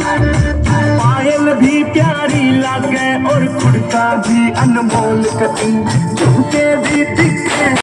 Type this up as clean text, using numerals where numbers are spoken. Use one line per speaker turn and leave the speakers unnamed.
पायल भी प्यारी लागे और कुर्ता भी अनमोल कटिंग, झुमके भी दिखे